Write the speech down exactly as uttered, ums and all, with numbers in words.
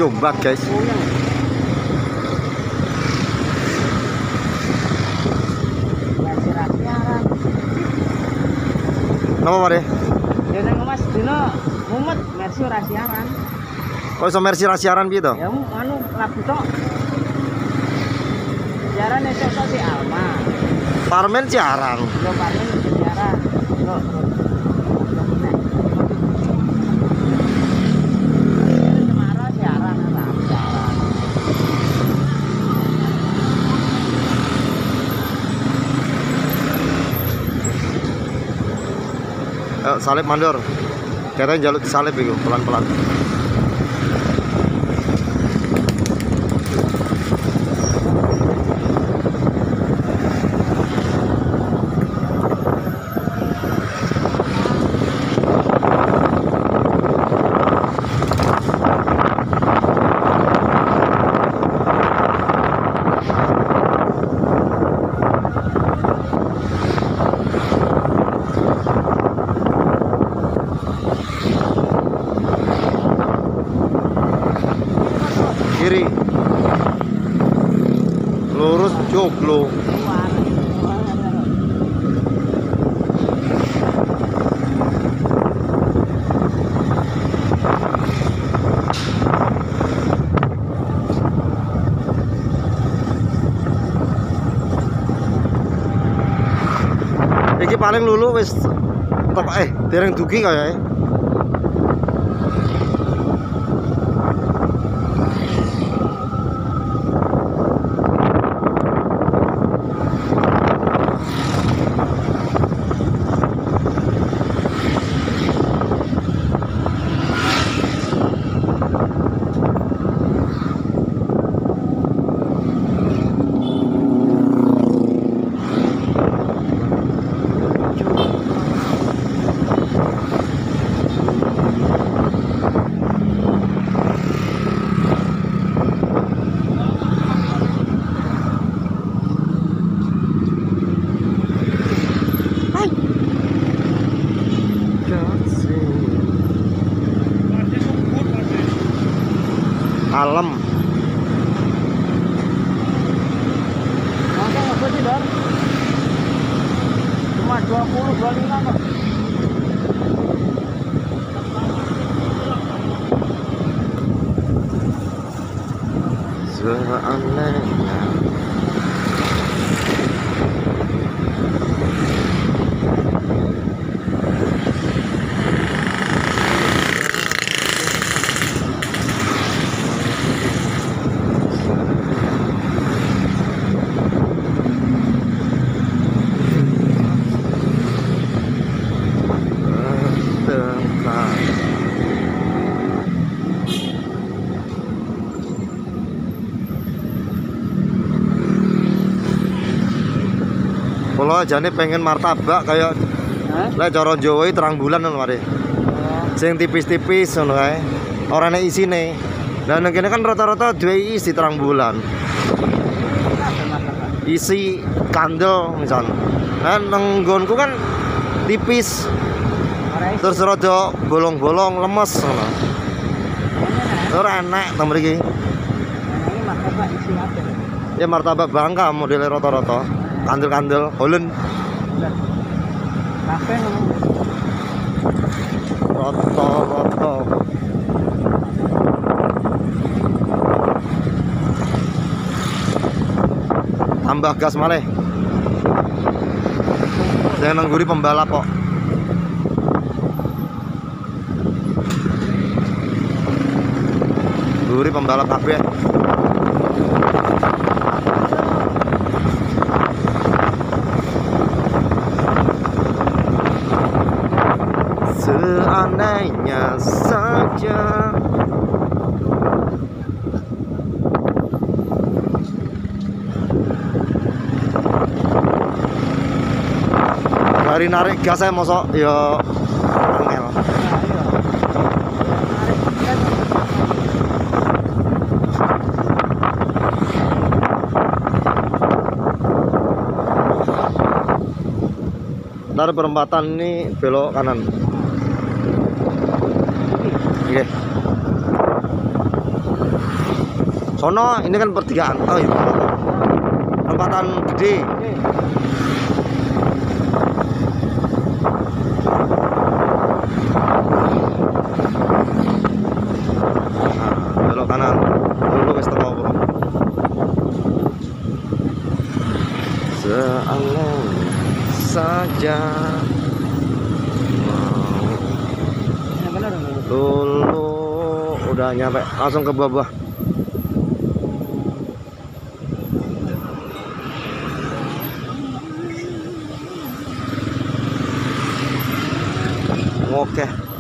Jombang guys. Napa mare? Ya nang Mas dino mumet mersi ora siaran. Kok iso mersi ra siaran piye to? Ya anu lagu tok. Siaran esuk tok si Alma. Parmen siaran. Yo paling siaran. Yo terus. Semarang siaran ora siaran. Ayo, salib mandor. Katanya jaluk disalib itu pelan-pelan. Kiri lurus joglo. Iki paling lulu wis eh dereng dugi kaya. Alam. Masa apa sih, Dor? Cuma dua puluh dua puluh lima kok. Seandainya kalau aja nih pengen martabak kayak lek cara Jawa terang bulan ngono mari. Sing tipis-tipis ngono kae. Ora nek isine. Lah nang kene kan rata-rata duwe isi terang bulan. Isi kandel misal. Nah nang nggonku kan tipis. Terus rada bolong-bolong lemes ngono. Ora enak to mriki. Ini martabak isi apa? Ya martabak Bangka modele rata-rata. Kandel-kandel Holland. Kafe ngono. Rata-rata. Tambah gas malih. Saya nangguri pembalap kok. Guri pembalap kabeh. Seandainya saja dari narik gas saya mosok ya angel. Dari perempatan ini belok kanan. Oke. Sono ini kan pertigaan. Oh iya. Perempatan gede. Oke. Nah, belok kanan. Dulu wis teko bro. Seandainya saja Yang benar dong. dulu udah nyampe langsung ke bawah. Oke.